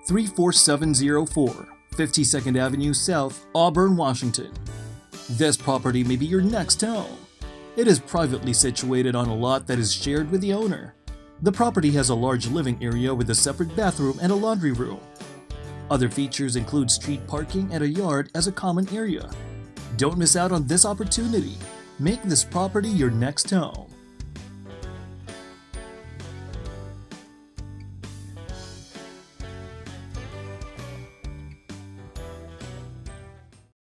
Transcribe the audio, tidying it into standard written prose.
34704 52nd Avenue South, Auburn, Washington. This property may be your next home. It is privately situated on a lot that is shared with the owner. The property has a large living area with a separate bathroom and a laundry room. Other features include street parking and a yard as a common area. Don't miss out on this opportunity. Make this property your next home.